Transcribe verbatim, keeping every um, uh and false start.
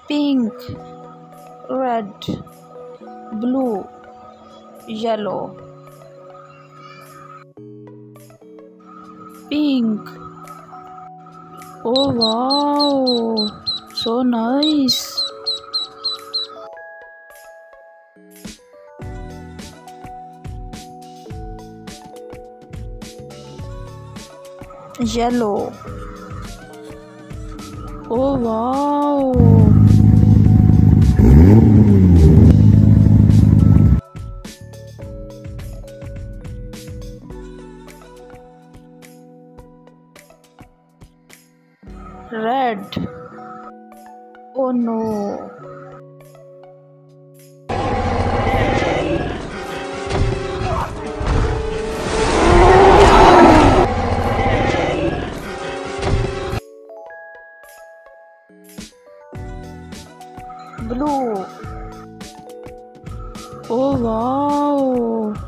pink, red, blue, yellow. Pink. Oh wow, so nice. Yellow. Oh wow. Red. Oh no. Blue. Oh wow.